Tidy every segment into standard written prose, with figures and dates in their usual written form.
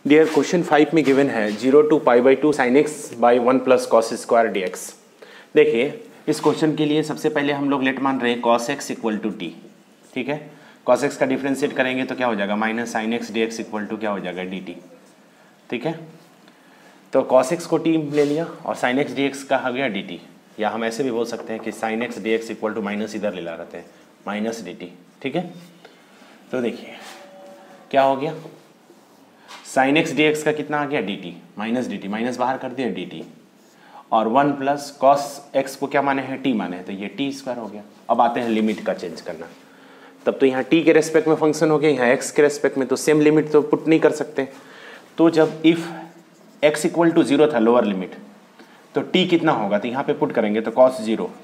Dear question 5 में given है 0 to π/2 sin x by 1 plus cos square dx। देखिए इस क्वेश्चन के लिए सबसे पहले हम लोग लेट मान रहे हैं cos x equal to t. ठीक है, cos x का डिफ्रेंशिएट करेंगे तो क्या हो जाएगा minus sin x dx equal to क्या हो जाएगा dt। ठीक है, तो cos x को t ले लिया और sin x dx का आ गया dt, या हम ऐसे भी बोल सकते हैं कि sin x dx equal to minus इधर ले ला रहते हैं माइनस dt। ठीक है, तो देखिए क्या हो गया sin x dx का कितना आ गया dt, माइनस बाहर कर दिया dt, और 1 प्लस cos x को क्या माने हैं t माने हैं, तो ये t स्क्वायर हो गया। अब आते हैं लिमिट का चेंज करना, तब तो यहाँ t के रेस्पेक्ट में फंक्शन हो गया, यहाँ x के रेस्पेक्ट में, तो सेम लिमिट तो पुट नहीं कर सकते। तो जब इफ़ x इक्वल टू 0 था लोअर लिमिट, तो t कितना होगा, तो यहाँ पे पुट करेंगे तो cos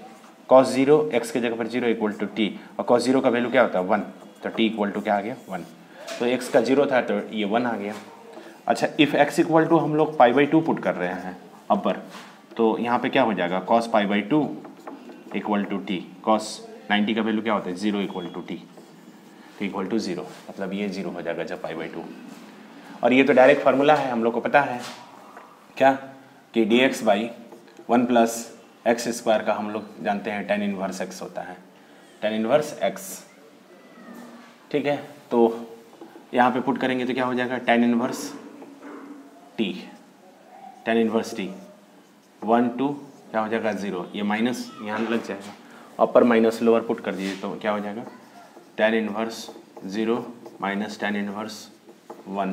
0 x के जगह पर 0 इक्वल टू t, और cos 0 का वैल्यू क्या होता है 1, तो t इक्वल टू क्या आ गया 1, तो x का 0 था तो ये 1 आ गया। अच्छा, इफ़ x इक्वल टू हम लोग π/2 पुट कर रहे हैं अपर, तो यहाँ पे क्या हो जाएगा cos π/2 equal to t, cos 90 का वैल्यू क्या होता है 0 इक्वल टू टी, तो इक्वल टू 0, मतलब ये 0 हो जाएगा जब π/2। और ये तो डायरेक्ट फार्मूला है, हम लोग को पता है क्या कि dx by 1 plus x square का हम लोग जानते हैं tan इनवर्स x होता है, tan इनवर्स x। ठीक है, तो यहाँ पे पुट करेंगे तो क्या हो जाएगा tan inverse t, tan inverse t 1 2 क्या हो जाएगा 0, ये माइनस यहाँ लग जाएगा, अपर माइनस लोअर पुट कर दीजिए तो क्या हो जाएगा tan inverse 0 minus tan inverse 1,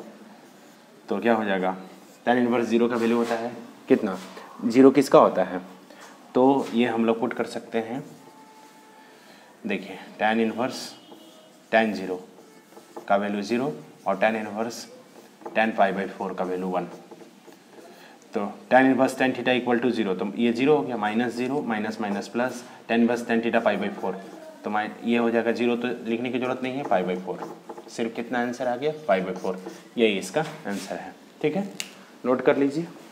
तो क्या हो जाएगा tan इनवर्स 0 का वैल्यू होता है कितना, 0 किसका होता है, तो ये हम लोग पुट कर सकते हैं। देखिए tan इनवर्स tan 0 का वैल्यू 0 और tan इनवर्स tan π/4 का वैल्यू 1, तो tan inverse tan theta equal to 0, तो ये 0 हो गया, minus 0 minus minus plus tan inverse tan theta π/4, तो ये हो जाएगा 0, तो लिखने की जरूरत नहीं है π/4, सिर्फ कितना आंसर आ गया π/4, यही इसका आंसर है। ठीक है, नोट कर लीजिए।